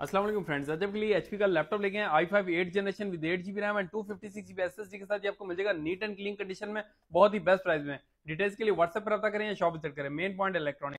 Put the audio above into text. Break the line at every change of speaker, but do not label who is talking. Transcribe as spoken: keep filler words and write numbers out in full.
अस्सलाम वालेकुम फ्रेंड्स, आज आपके लिए एचपी का लैपटॉप लेके हैं I five eight generation with eight GB RAM and two fifty six GB SSD के साथ। ये आपको मिल जाएगा नीट एंड क्लीन कंडीशन में, बहुत ही बेस्ट प्राइस में। डिटेल्स के लिए व्हाट्सएप पर रब्ता करें या शॉप विजिट करें। Main point electronic.